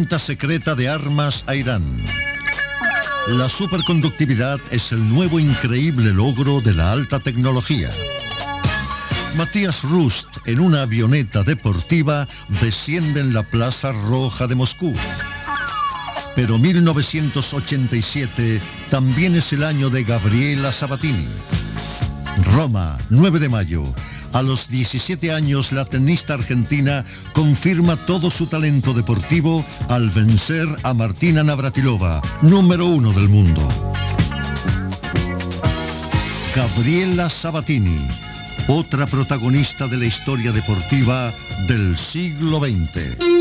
venta secreta de armas a Irán. La superconductividad es el nuevo increíble logro de la alta tecnología. Matías Rust, en una avioneta deportiva, desciende en la Plaza Roja de Moscú. Pero 1987 también es el año de Gabriela Sabatini. Roma, 9 de mayo. A los 17 años, la tenista argentina confirma todo su talento deportivo al vencer a Martina Navratilova, número 1 del mundo. Gabriela Sabatini, otra protagonista de la historia deportiva del siglo XX.